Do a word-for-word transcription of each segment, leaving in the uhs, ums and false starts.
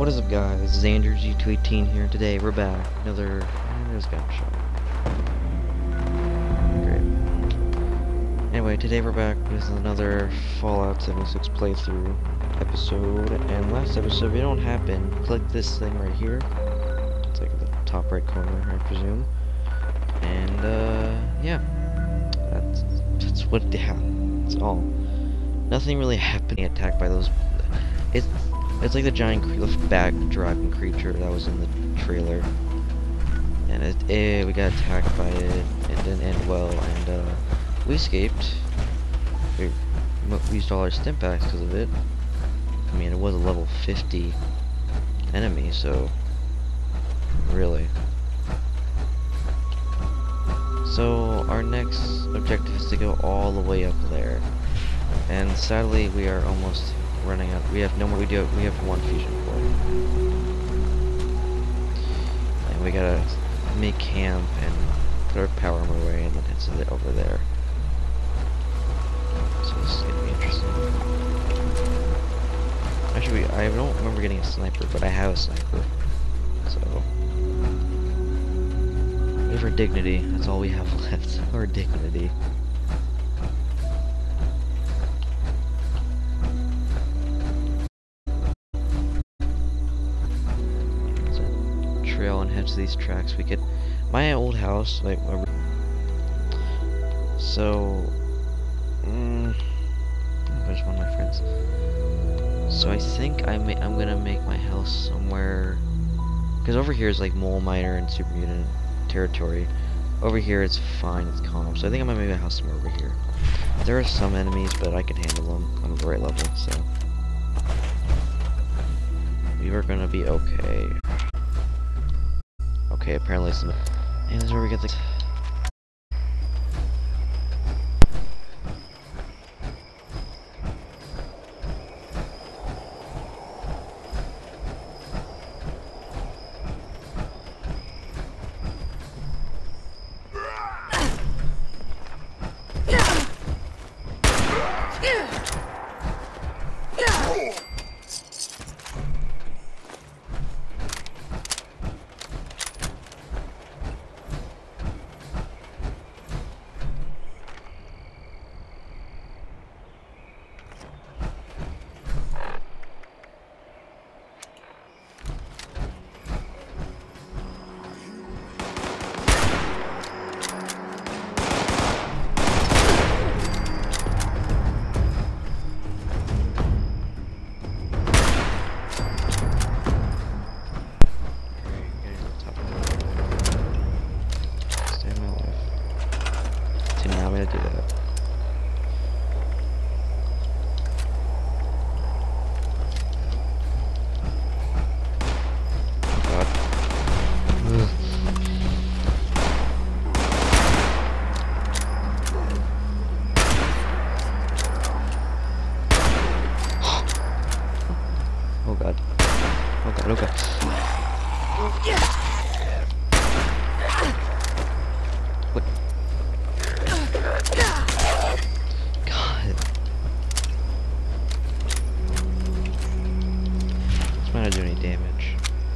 What is up, guys? Xander G two eighteen here. Today we're back. Another. Oh, there's gunshot. Great. Anyway, today we're back with another Fallout seventy-six playthrough episode. And last episode, if it don't happen, click this thing right here. It's like the top right corner, I presume. And uh, yeah, that's that's what happened. That's all. Nothing really happened. Attacked by those. It's it's like the giant back dragon creature that was in the trailer, and it, it we got attacked by it. It didn't end well, and uh, we escaped. We, we used all our stim packs because of it. I mean, it was a level fifty enemy, so really. So our next objective is to go all the way up there. And sadly, we are almost running out. We have no more. We do. We have one fusion core, and we gotta make camp and put our power armor away, and then head to it over there. So this is gonna be interesting. Actually, I don't remember getting a sniper, but I have a sniper. So we have our dignity. That's all we have left. Our dignity. Trail and head to these tracks. We could, my old house, like, so, mm, there's one of my friends. So I think I may, I'm gonna make my house somewhere, because over here is like mole miner and super mutant territory. Over here it's fine, it's calm. So I think I'm gonna make my house somewhere over here. There are some enemies, but I can handle them. I'm at the right level, so we are gonna be okay. Okay, apparently some. And this is where we get the. Oh god. Oh god, oh god. What? God. This might not do any damage.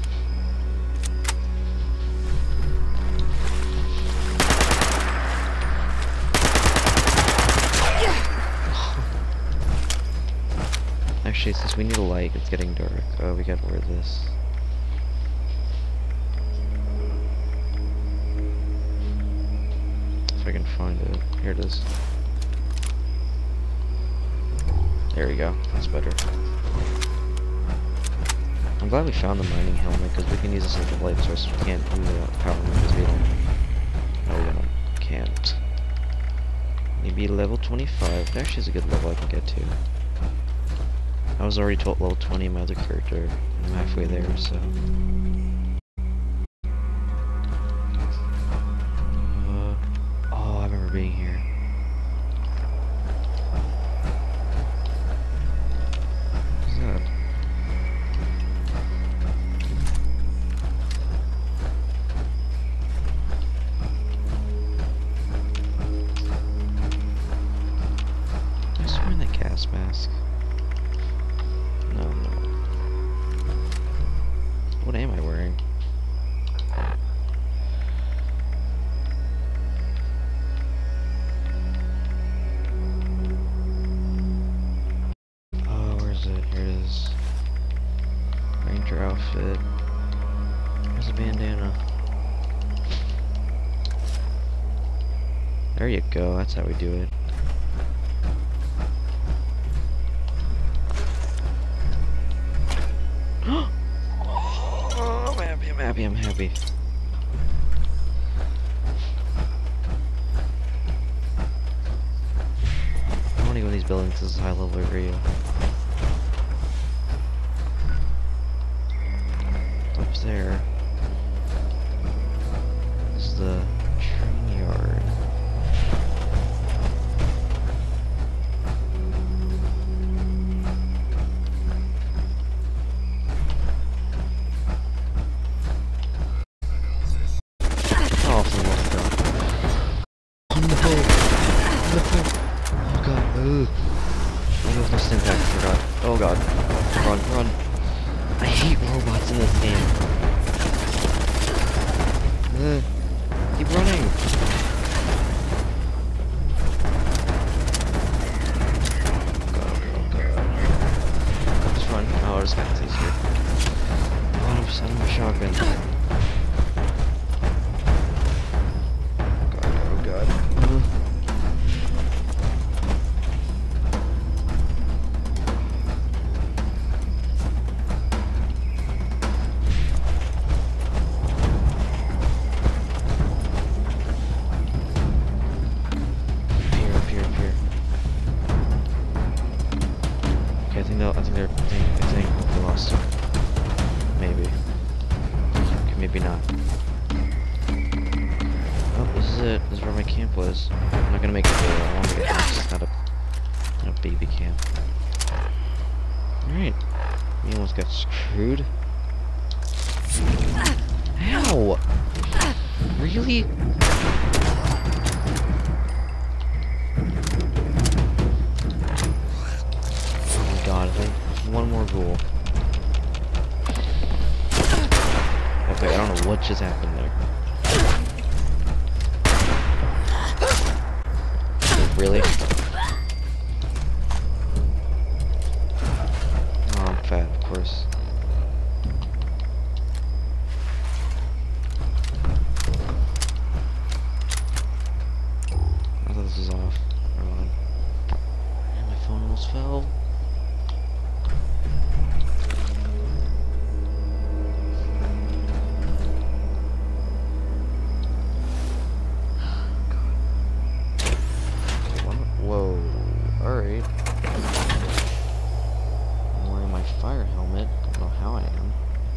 Actually, since we need a light, it's getting dark. Oh, we gotta wear this. If I can find it. Here it is. There we go. That's better. I'm glad we found the mining helmet, because we can use this as a light source. We can't do the power because we don't. No, we don't. Can't. Maybe level twenty-five. Actually, is a good level I can get to. I was already told level twenty in my other character. I'm halfway there, so. Uh, oh, I remember being here. What's that? I was wearing that gas mask. No, no. What am I wearing? Oh, where is it? Here it is. Ranger outfit. Where's the bandana? There you go, that's how we do it. Oh, I'm happy, I'm happy, I'm happy. I want to go in these buildings, this is high level area. Up there. This is the train yard. Oh god. Run, run. I hate robots in this game. Ugh. Keep running. God, oh god. Just run. Oh, this guy's easier. one hundred percent of my shotgun. God, oh god. Uh. No, I think they're, I think, I think they lost him. Maybe. Okay, maybe not. Oh, this is it. This is where my camp was. I'm not gonna make it there. I want to get this. It's not a, not a baby camp. Alright. We almost got screwed. Ow! Really? God, one more goal. Okay, I don't know what just happened there. Really? Oh, I'm fat, of course. I thought this was off. Never mind. And my phone almost fell. Whoa, alright. I'm wearing my fire helmet. I don't know how I am.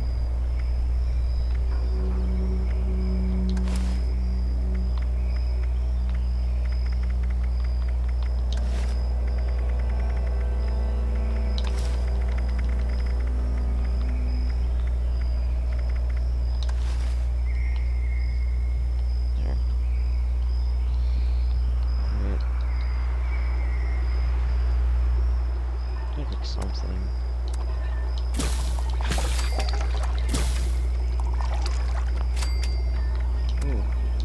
Like something. Ooh.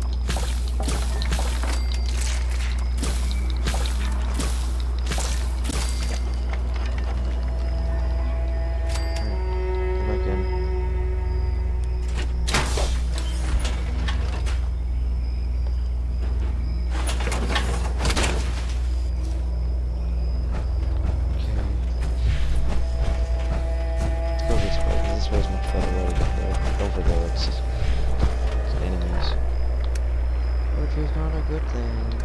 Alright, go back in. This way is much better way to get there. Over there, it's just it's enemies. Which is not a good thing.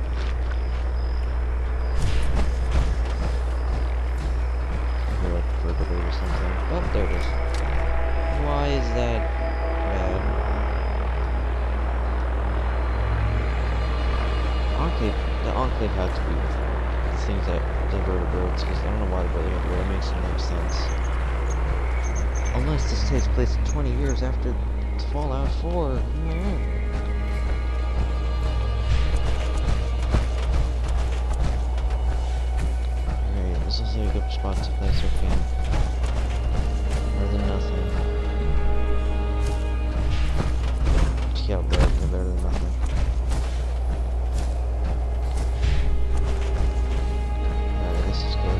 I feel like further away or something. Oh, there it is. Why is that bad? Enclave, the Enclave had to be the things that the vertebrates, because I don't know why the brother had to go. That makes no sense. Unless this takes place twenty years after Fallout four. Mm-hmm. Alright, this is a good spot to place our camp. More than nothing. Yeah, better, better than nothing. Alright, this is good.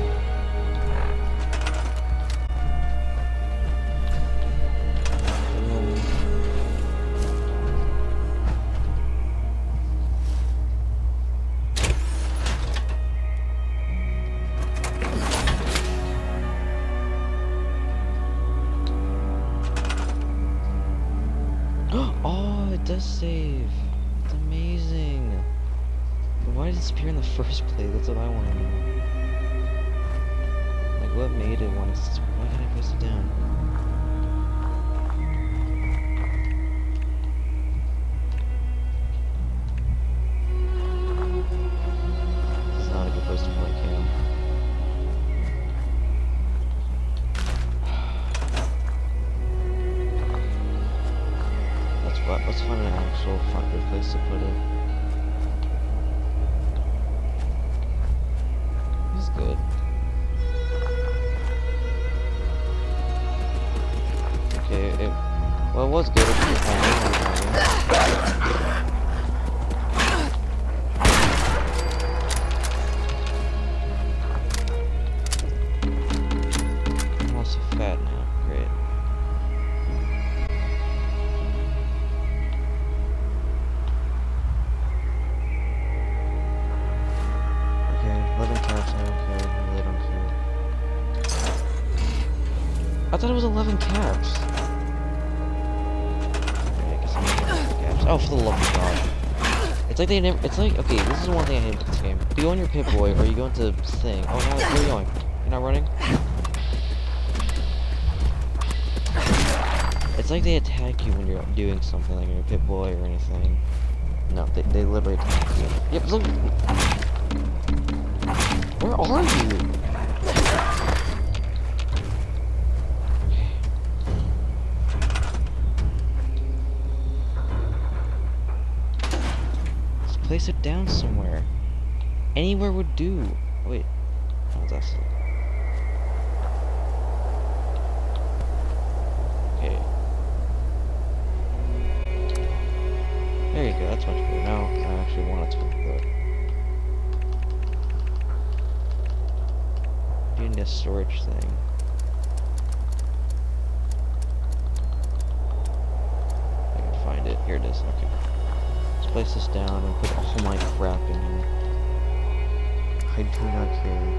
Oh, it does save. It's amazing. Why did it disappear in the first place? That's what I want to know. Like, what made it want to... Why can't I press it down? This is not a good place to play cam. Let's, let's find an actual fun good place to put it. It's good. Okay, it, well, it was good if you found it. I'm also fat now. Great. Okay, eleven caps. I don't care. I really don't care. I thought it was eleven caps. Oh, for the love of God. It's like they never, it's like, okay, this is the one thing I hate about this game. You go on your Pip-Boy, or you go into thing. Oh, no, where are you going? You're not running? It's like they attack you when you're doing something, like your Pip-Boy or anything. No, they, they literally attack you. Yep, look. Where are you? Place it down somewhere. Anywhere would do. Wait. Oh, that's it. Okay. There you go. That's much better. Now I actually want it to look good. You need a storage thing. I can find it. Here it is. Okay. Place this down and put all my crap in here. I do not care.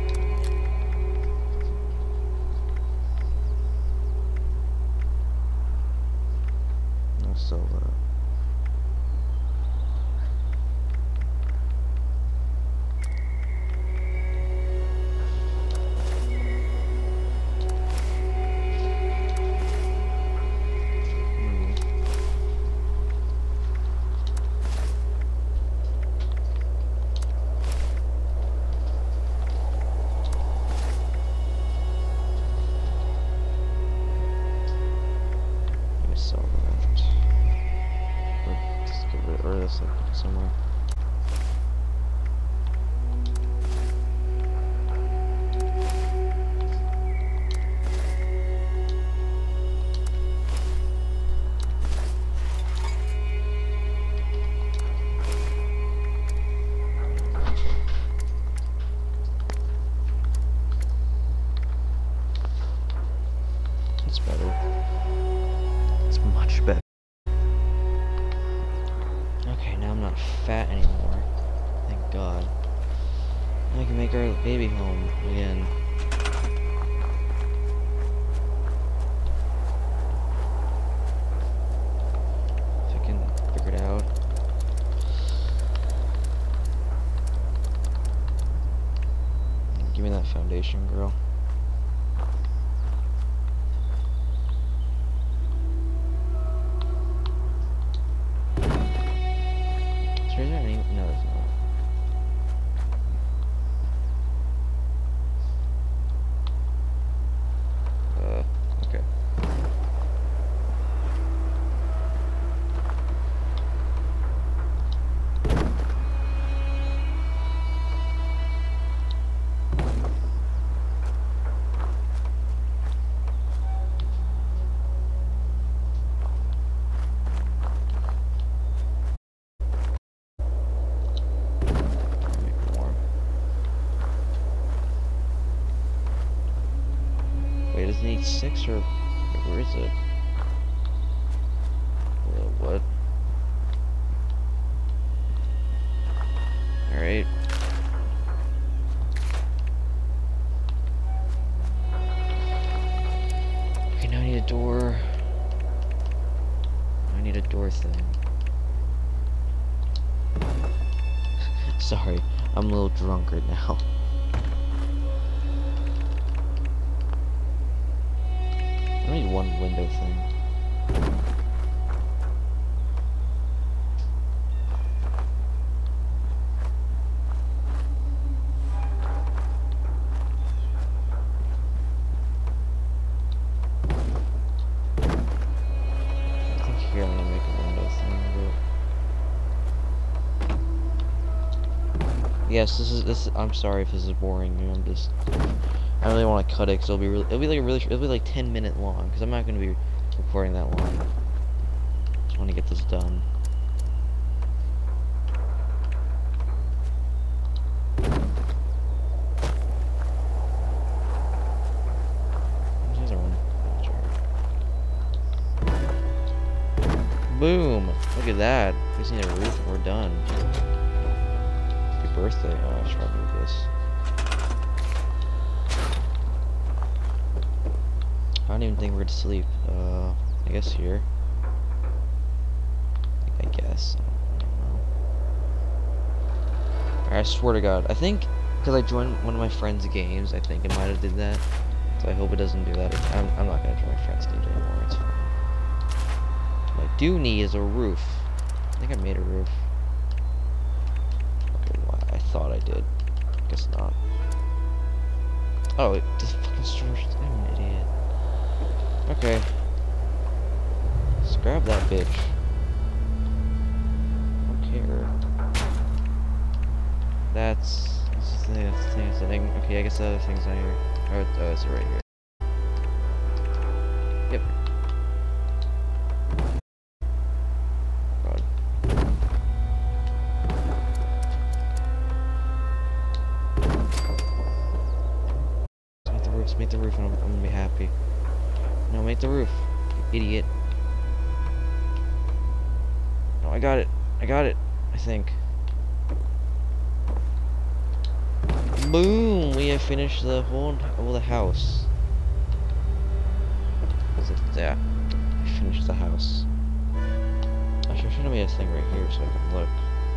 I'll sell that. Or this like somewhere. It's better. It's much better. Okay, now I'm not fat anymore. Thank God. Now I can make our baby home again. If I can figure it out. Give me that foundation, girl. Is there any? No, there's not. Uh, okay. it six or where is it? Uh, what? Alright. Okay, now I need a door. I need a door thing. Sorry, I'm a little drunk right now. I need one window thing. I think here I'm gonna make a window thing, but yes, this is this. I'm sorry if this is boring. I'm just. I really want to cut it because it'll be really. It'll be like a really. It'll be like ten minute long because I'm not gonna be recording that long. Just want to get this done. Boom! Look at that. We just need a roof and we're done. Happy birthday. Oh, I should probably move this. I don't even think we're to sleep. Uh, I guess here. I guess. I don't know. I swear to God. I think because I joined one of my friends' games, I think it might have did that. So I hope it doesn't do that. I'm, I'm not going to join my friends' games anymore. It's fine. What I do need is a roof. I think I made a roof. Okay, well, I thought I did. Guess not. Oh, it doesn't fucking storage. I'm an idiot. Okay. Let's grab that bitch. I don't care. That's. That's the thing. That's the thing. That's the thing. Okay, I guess the other thing's not here. Oh, oh, it's right here. Yep. God. Let's make the roof. Let's make the roof, and I'm, I'm gonna be happy. No, make the roof, you idiot. No, I got it. I got it. I think. Boom! We have finished the whole, whole the house. Is it? Yeah. I finished the house. Actually, I should have made a thing right here so I can look.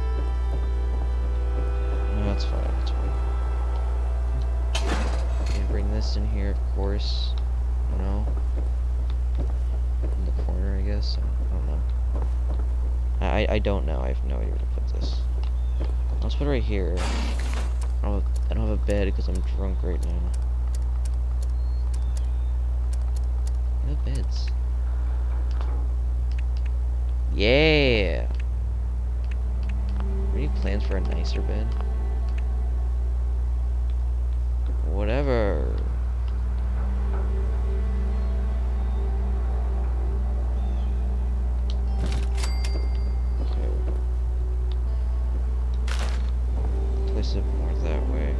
No, that's fine. That's fine. Okay, bring this in here, of course. You know. In the corner, I guess. I don't know. I I don't know. I have no idea where to put this. Let's put it right here. I don't have, I don't have a bed because I'm drunk right now. No beds. Yeah. Any plans for a nicer bed? Whatever. Place it more that way.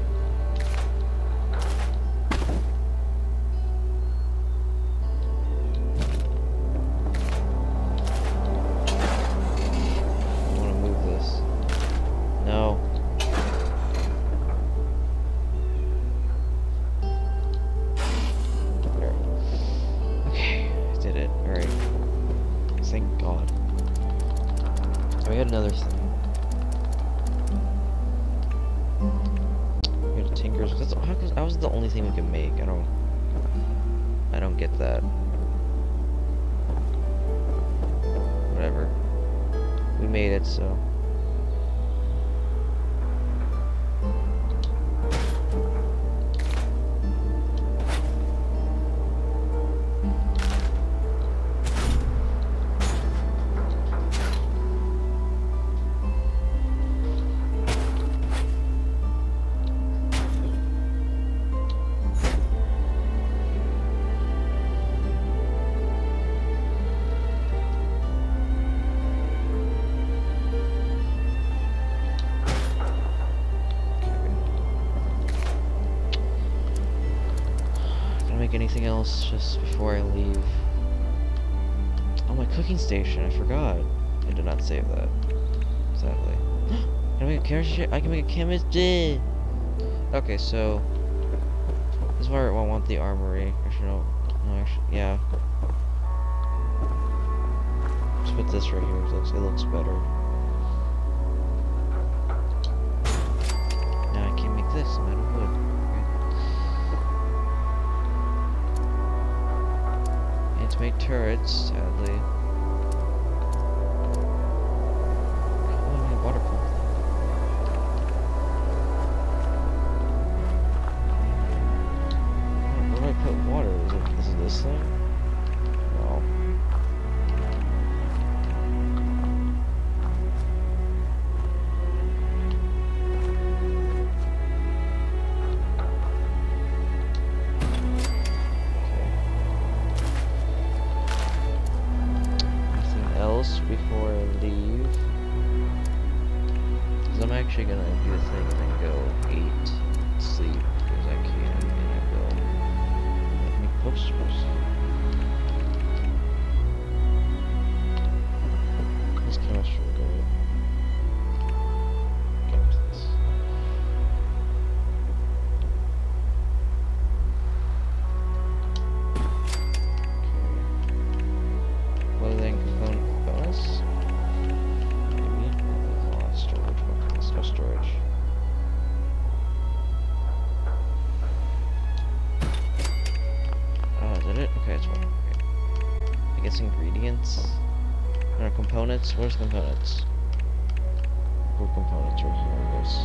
I want to move this. No. There. Okay, I did it. Alright. Thank God. So we had another thing. Tinkers. That's how, how was the only thing we can make? I don't. I don't get that. Whatever. We made it, so. make anything else just before I leave. Oh, my cooking station, I forgot. I did not save that. Sadly. Can I make a chemistry? I can make a chemistry! Okay, so... this is where I want the armory. Actually, no. No, actually, yeah. Just put this right here. It looks, it looks better. Now I can make this out of wood. Okay. And to make turrets, sadly. Oh, I need a water pump. Where do I put water? Is it, is it this thing? No. Before I leave, because I'm actually gonna do the thing and then go eat, sleep because I can, and I will make posters. This chemistry really. Get this. Okay. What are they component? Maybe? A lot of storage. Let's go storage. Oh, is that it? Okay, that's one. Okay. I guess ingredients? No, components? Where's components? What components right here, I guess.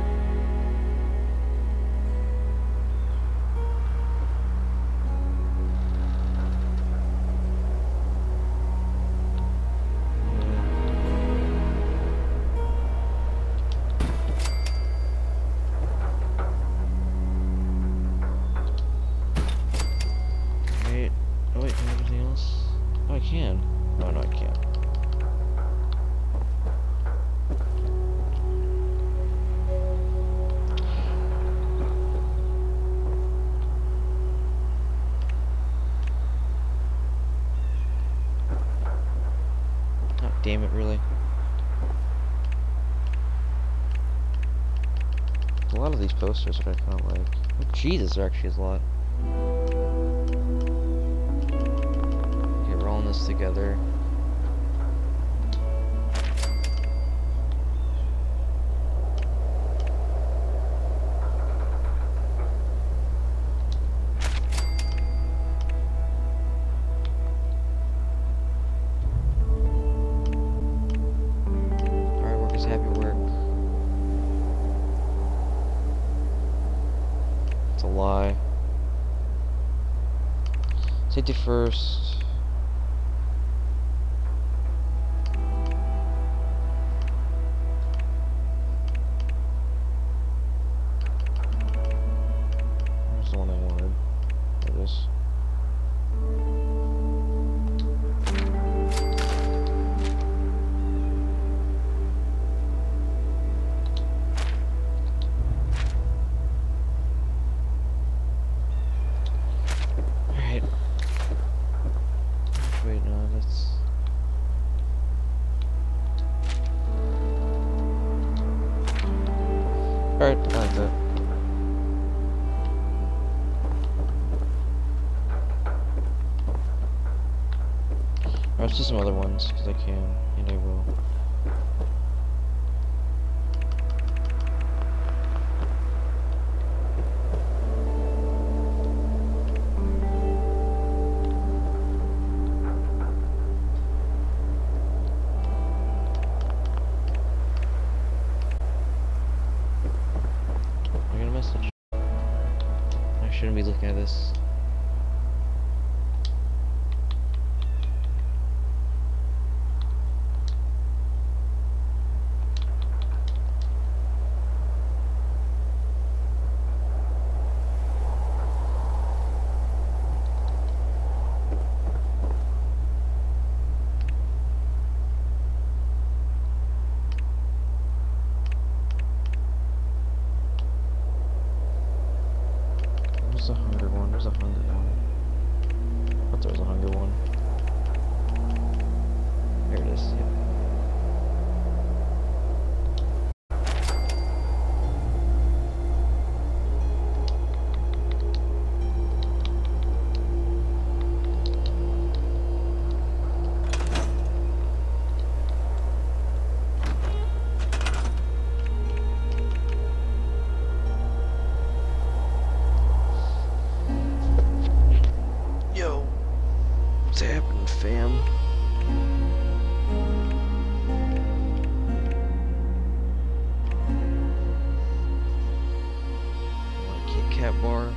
Damn it, really. A lot of these posters that I kind of like. Oh, Jesus, there actually is a lot. Okay, rolling this together. Lie. Safety first. There's the one I wanted. There it is. Wait, no, that's... Alright, I like that. I'll do some other ones, because I can, and I will. Shouldn't be looking at this. Where's the hunger one? Where's the hunger one? I thought there was a hunger one. Here it is. Yep. Yo, what's happening, fam? Want a Kit Kat bar?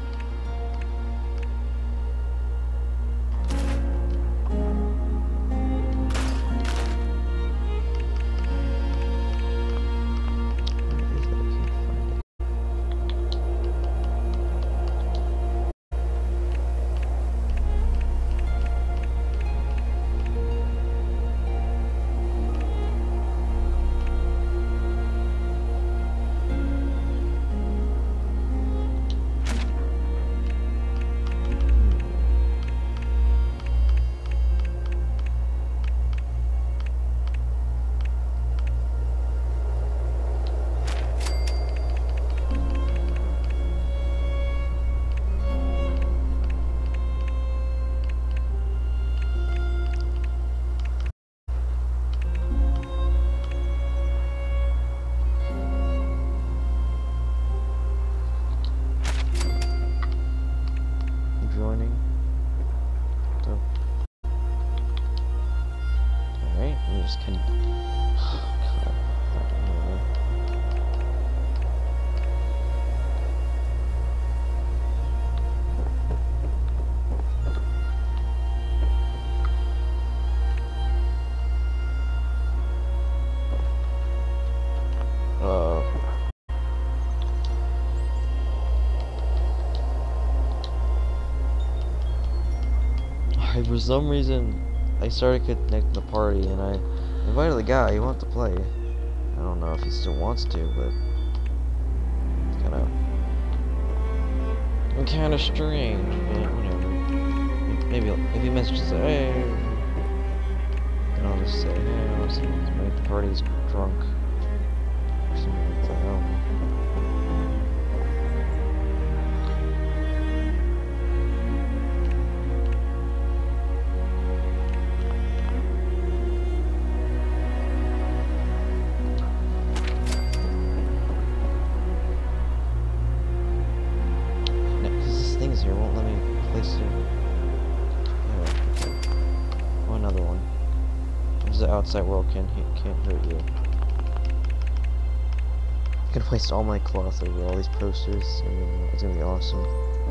Joining. So, alright, we just can. Oh, God. I don't know. Uh. I, for some reason, I started connecting the party, and I invited the guy who wanted to play. I don't know if he still wants to, but it's kind of, kind of strange. But whatever. Maybe I'll, if he messages, hey, then I'll just say, hey, I want to make the party's drunk, or something like that. I don't know. Here won't let me place it. Oh, okay. Oh, another one. Because the outside world can can't hurt you. I can place all my cloth over all these posters, and it's gonna be awesome.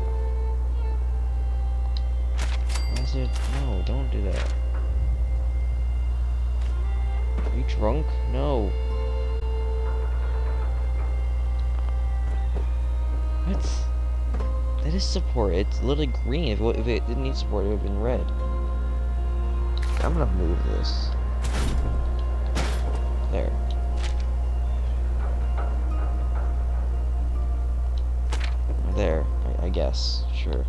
Why is it? No, don't do that. Are you drunk? No. What? That is support. It's literally green. If it, if it didn't need support, it would have been red. I'm gonna move this. There. There, I, I guess. Sure.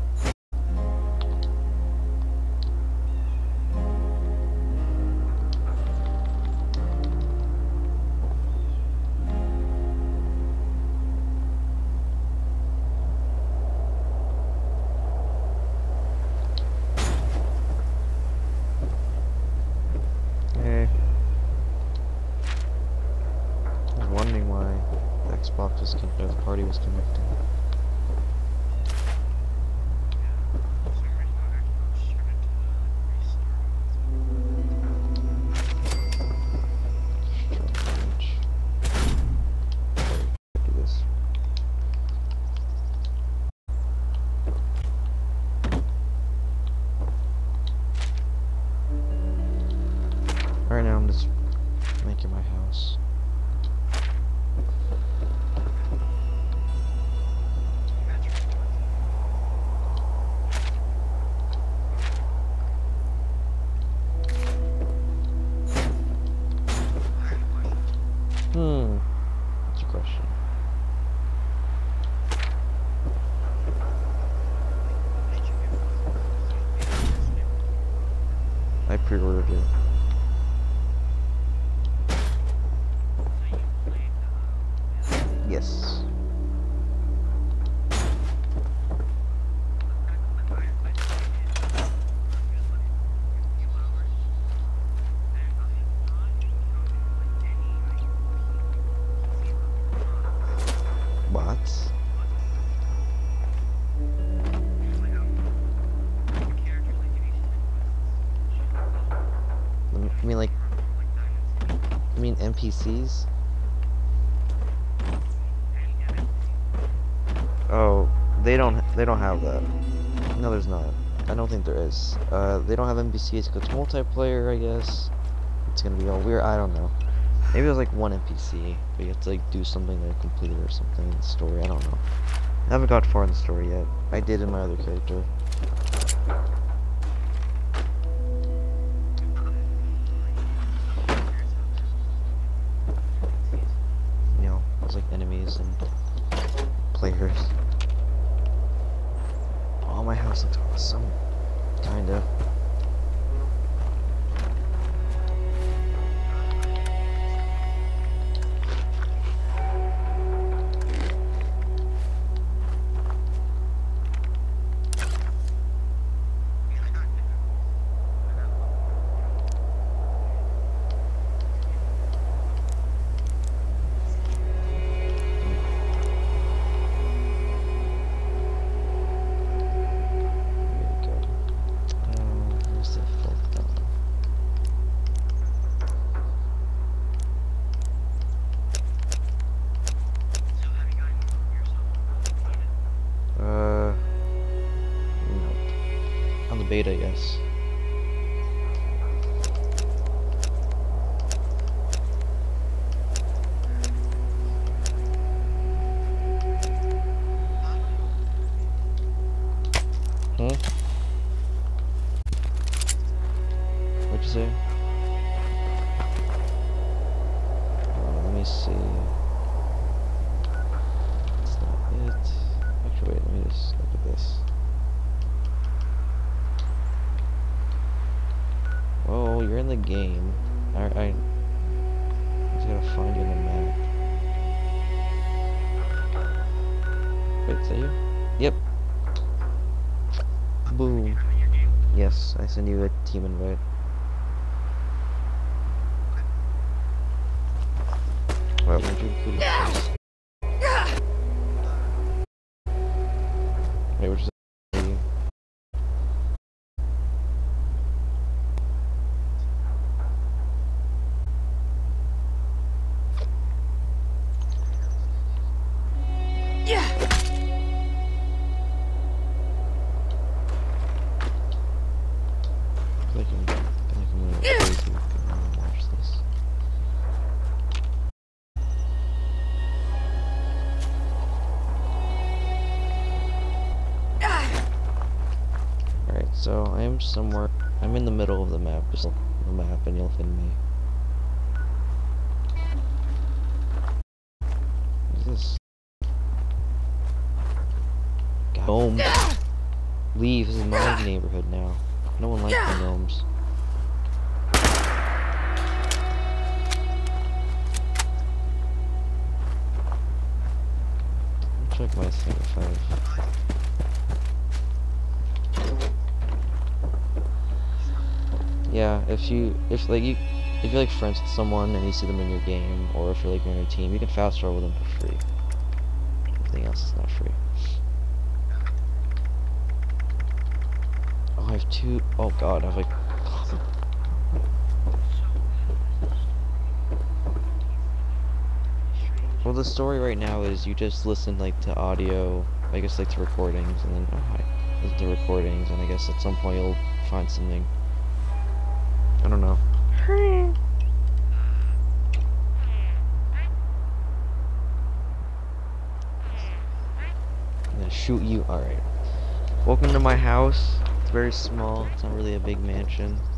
Wondering why the Xbox was con or the party was connecting. Do this. Right now, I'm just making my house. Hmm. That's a question. N P Cs? Oh, they don't they don't have that. No, there's not. I don't think there is. Uh, they don't have N P Cs because it's multiplayer, I guess. It's gonna be all weird. I don't know. Maybe there's like one N P C, but you have to like do something to complete it or something in the story. I don't know. I haven't got far in the story yet. I did in my other character. You know, there's like enemies and players. Oh, my house looks awesome. Kinda. Beta, yes. Huh? What'd you say? Uh, let me see. That's not it. Actually, wait, let me just look at this. Oh, you're in the game. I, I just gotta find you in the map. Wait, is that you? Yep. Boom. Yes, I send you a team invite. Well, did you include your face? Wait, which is you? So I am somewhere. I'm in the middle of the map. Just look at the map, and you'll find me. What is this? Gnome. Leave. This is my neighborhood now. No one likes the gnomes. Check my seventy-five. Yeah, if you, if like you, if you're like friends with someone and you see them in your game, or if you're like in your team, you can fast travel with them for free. Everything else is not free. Oh, I have two, oh god, I have like... Well, the story right now is you just listen like to audio, I guess like to recordings, and then, oh hi, listen to recordings, and I guess at some point you'll find something. I don't know. I'm gonna shoot you. Alright. Welcome to my house. It's very small. It's not really a big mansion.